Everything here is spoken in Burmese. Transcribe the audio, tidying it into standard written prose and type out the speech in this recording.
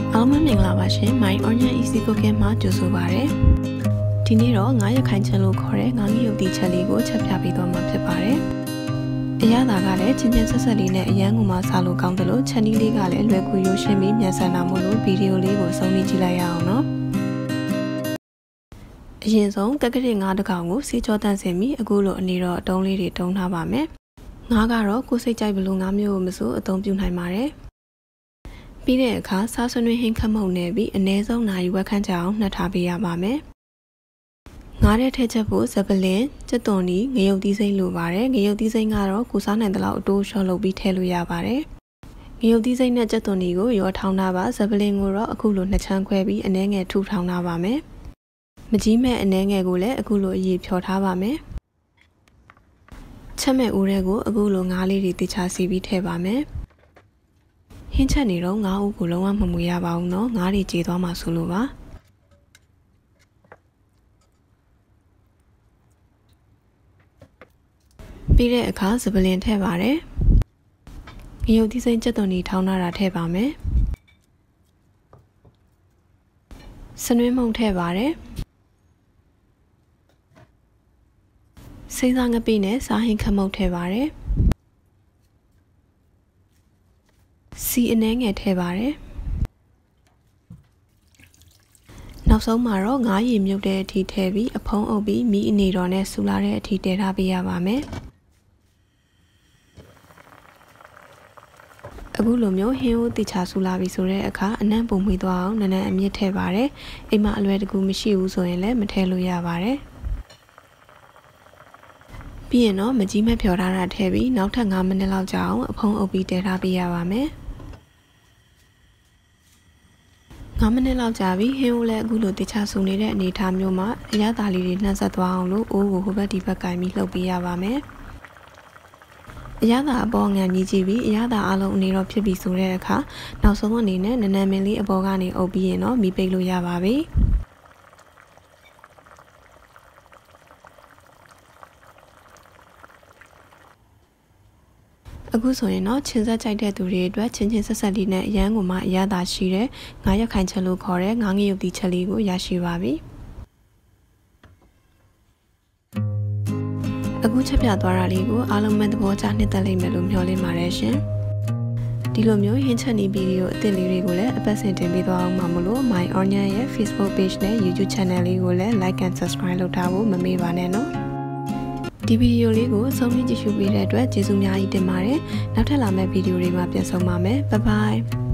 အားလုံးမင်္ဂလာပါရှင် My Onion Easy Cooking မှာကြိုဆိုပါရစေ။ဒီနေ့တော့ငါးရခိုင်ချက်လို့ခေါ်တဲ့ငါးငရုတ်တီချက်လေးကိုချက်ပြပေးသွားမှာဖြစ်ပါတယ်။အရသာကလည်းချင်းချင်းဆက်ဆက်လေးနဲ့အရန်ကိုမှစားလို့ကောင်းတယ်လို့ချက်နီးလေးကလည်းလွယ်ကူရိုးရှင်းပြီးမြန်ဆန်တာမို့လို့ဗီဒီယိုလေးကိုဆုံးဖြတ်ကြည့်လိုက်ရအောင်နော်။အရင်ဆုံးတက္ကရာငါးတစ်ကောင်ကိုစီကြောတန့်စင်ပြီးအခုလိုအနေတော့အတုံးလေးတွေတုံးထားပါမယ်။ငါးကတော့ကိုယ်စိတ်ကြိုက်ဘလို့ငါးမျိုးကိုမစိုးအသုံးပြုနိုင်ပါတယ်။ပြီးတဲ့အခါစားဆွေးနွေးဟင်းခတ်မှုန့်နေပြီးအနည်းဆုံးနိုင်ဝက်ခန့်ကြအောင်နှက်ထားပေးရပါမယ်။ငါးတဲ့ထည့်ချက်ဖို့ဇပလင်ကြက်သွန်နီငရုတ်သီးစိမ့်လိုပါတယ်။ငရုတ်သီးစိမ့်ကတော့ကိုစားနိုင်တဲ့လောက်အတိုးလျှော့လုပ်ပြီးထည့်လို့ရပါတယ်။ငရုတ်သီးစိမ့်နဲ့ကြက်သွန်နီကိုရောထောင်းထားပါဇပလင်ကိုတော့အခုလိုနှစ်ချမ်းခွဲပြီးအနည်းငယ်ထူထောင်းထားပါမယ်။မကြီးမဲ့အနည်းငယ်ကိုလည်းအခုလိုအရေးဖြောထားပါမယ်။ချက်မဲ့ဦးတွေကိုအခုလိုငါးလေးတွေတခြားစီပြီးထည့်ပါမယ်။ဟင်းချက်နေတော့ငါးဦးကိုလုံးဝမမွေရပါဘူးနော်ငါးတွေကြေသွားမှဆိုလို့ပါပြီးတဲ့အခါစပလင်ထည့်ပါတယ်ငရုတ်သီးစိမ့်ကြက်သွန်နီထောင်းထားတာထည့်ပါမယ်စနွေးမုံထည့်ပါတယ်စိမ့်စားငပိနဲ့စားဟင်းခမုတ်ထည့်ပါတယ်စီအနှဲငယ်ထည့်ပါတယ်နောက်ဆုံးမှာတော့ငါးရည်မြုပ်တဲ့အထိထည့်ပြီးအဖုံးအုပ်ပြီးမီးအနေတော်နဲ့ဆူလာတဲ့အထိတည်ထားပေးရပါမယ်အခုလိုမျိုးဟင်းဦးတိချာဆူလာပြီဆိုတဲ့အခါအနံ့ပုံမွေးသွားအောင်နည်းနည်းအမြင့်ထည့်ပါတယ်အိမ်မှာအလွယ်တကူမရှိဘူးဆိုရင်လည်းမထည့်လို့ရပါတယ်ပြီးရင်တော့မကြီးမဖြော်ထားတာထည့်ပြီးနောက်ထပ်9မိနစ်လောက်ကြာအောင်အဖုံးအုပ်ပြီးတည်ထားပေးရပါမယ်9မိနစ်လောက်ကြာပြီဟင်းဦးလည်းအခုလိုတခြားဆုံနေတဲ့အနေအထားမျိုးမှာအရသာလေးတွေနှံ့ဆက်သွားအောင်လို့အိုးကိုဟိုဘက်ဒီဘက်ကင်ပြီးလှုပ်ပေးရပါမယ်အရသာအပေါ်ငံမြည်ကြည့်ပြီးအရသာအလုံးအနေတော့ဖြစ်ပြီဆိုတဲ့အခါနောက်ဆုံးအနေနဲ့နနမင်းလေးအပေါ်ကနေအုပ်ပြီးရင်တော့မီးပိတ်လို့ရပါပြီအခုဆိုရင်တော့ချင်းဆက်ကြိုက်တဲ့သူတွေအတွက်ချင်းချင်းဆက်ဆက်လေးနဲ့အရန်ကိုမှအရသာရှိတဲ့ငါးရခိုင်ချက်လို့ခေါ်တဲ့ငါးငရုတ်တီချက်လေးကိုရရှိပါပြီအခုချက်ပြသွားတာလေးကိုအားလုံးမဲ့သဘောကျနှစ်သက်လိမ့်မယ်လို့မျှော်လင့်ပါတယ်ရှင်ဒီလိုမျိုးဟင်းချက်နီးဗီဒီယိုအသစ်လေးတွေကိုလည်းအပတ်စဉ်တင်ပေးသွားအောင်မှာမလို့ My Onion ရဲ့ Facebook page နဲ့ YouTube channel လေးကိုလည်း like and subscribe လုပ်ထားဖို့မမေ့ပါနဲ့နော်ဒီဗီဒီယိုလေးကိုအဆုံးထိကြည့်ရှုပေးတဲ့အတွက်ကျေးဇူးများကြီးတင်ပါတယ်နောက်ထပ်လာမယ့်ဗီဒီယိုတွေမှာပြန်ဆုံပါမယ် Bye bye